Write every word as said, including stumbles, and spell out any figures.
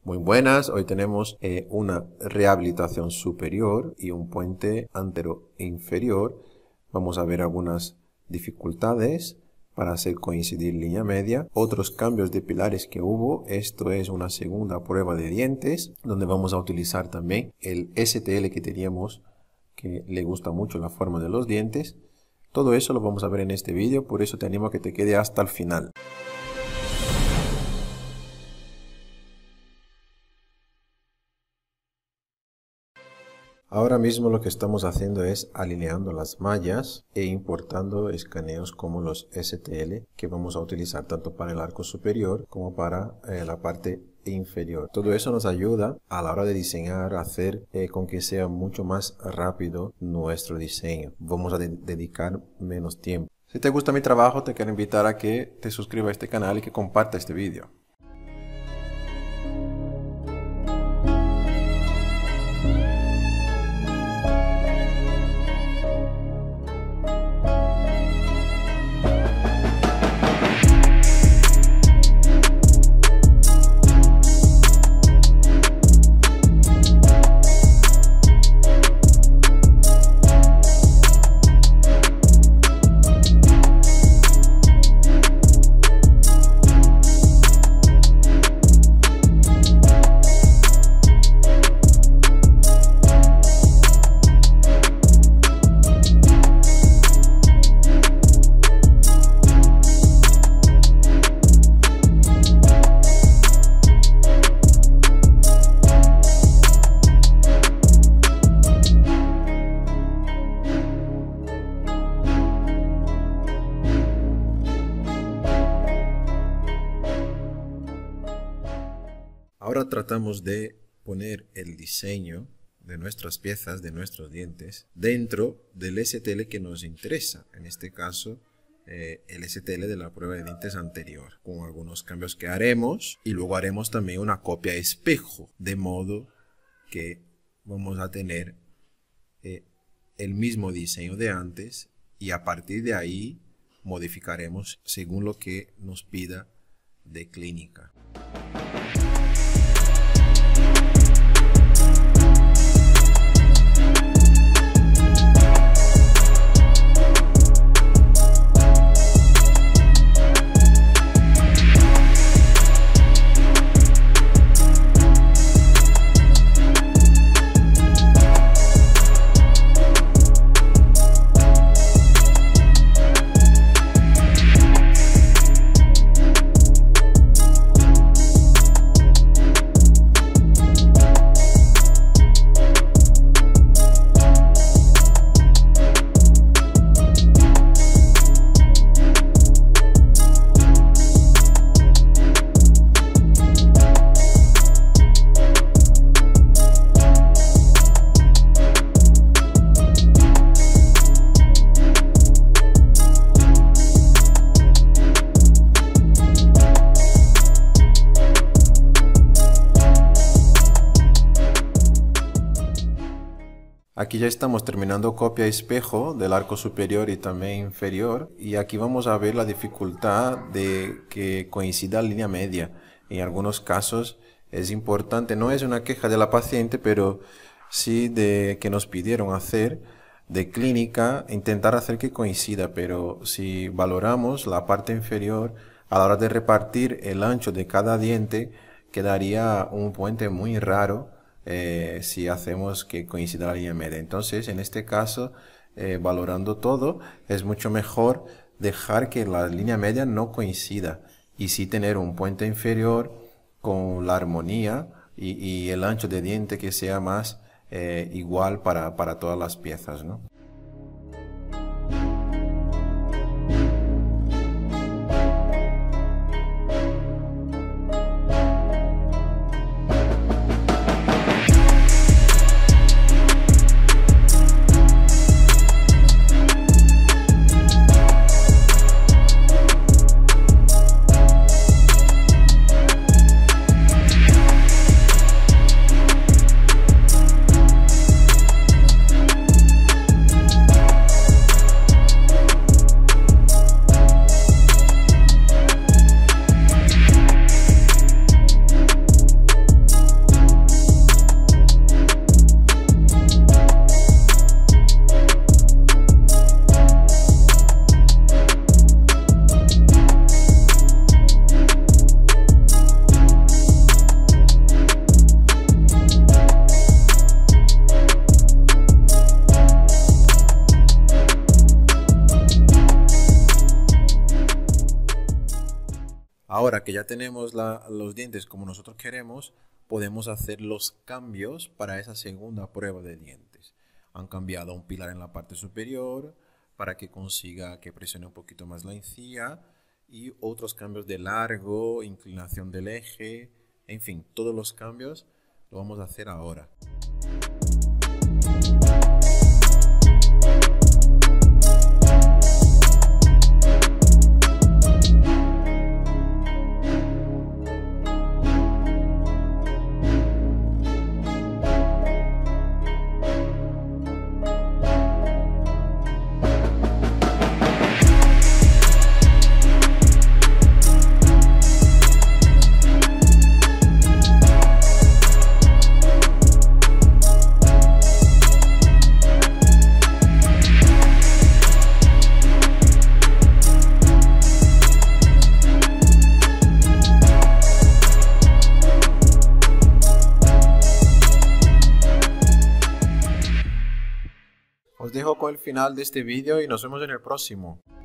Muy buenas, hoy tenemos eh, una rehabilitación superior y un puente antero e inferior. Vamos a ver algunas dificultades para hacer coincidir línea media, otros cambios de pilares que hubo. Esto es una segunda prueba de dientes, donde vamos a utilizar también el S T L que teníamos, que le gusta mucho la forma de los dientes. Todo eso lo vamos a ver en este vídeo, por eso te animo a que te quede hasta el final. Ahora mismo lo que estamos haciendo es alineando las mallas e importando escaneos como los S T L que vamos a utilizar tanto para el arco superior como para eh, la parte inferior. Todo eso nos ayuda a la hora de diseñar, a hacer eh, con que sea mucho más rápido nuestro diseño. Vamos a de dedicar menos tiempo. Si te gusta mi trabajo, te quiero invitar a que te suscribas a este canal y que compartas este vídeo. Ahora tratamos de poner el diseño de nuestras piezas, de nuestros dientes, dentro del S T L que nos interesa. En este caso, eh, el S T L de la prueba de dientes anterior, con algunos cambios que haremos. Y luego haremos también una copia espejo, de modo que vamos a tener eh, el mismo diseño de antes. Y a partir de ahí modificaremos según lo que nos pida de clínica. Aquí ya estamos terminando copia espejo del arco superior y también inferior, y aquí vamos a ver la dificultad de que coincida la línea media. En algunos casos es importante, no es una queja de la paciente, pero sí de que nos pidieron hacer de clínica, intentar hacer que coincida, pero si valoramos la parte inferior, a la hora de repartir el ancho de cada diente, quedaría un puente muy raro. Eh, si hacemos que coincida la línea media. Entonces, en este caso, eh, valorando todo, es mucho mejor dejar que la línea media no coincida y sí tener un puente inferior con la armonía y, y el ancho de diente que sea más eh, igual para, para todas las piezas, ¿no? Ahora que ya tenemos la, los dientes como nosotros queremos, podemos hacer los cambios para esa segunda prueba de dientes. Han cambiado un pilar en la parte superior para que consiga que presione un poquito más la encía y otros cambios de largo, inclinación del eje, en fin, todos los cambios lo vamos a hacer ahora. Os dejo con el final de este vídeo y nos vemos en el próximo.